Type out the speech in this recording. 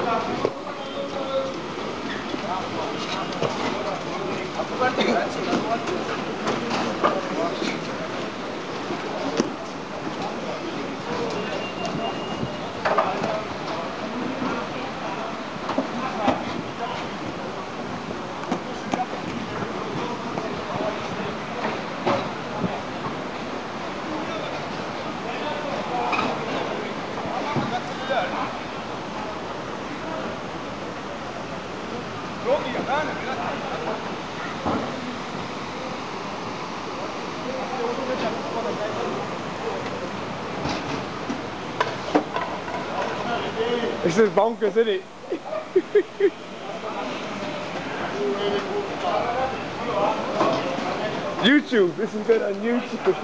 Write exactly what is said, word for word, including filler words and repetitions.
This is bonkers, isn't it? YouTube, this is good on YouTube.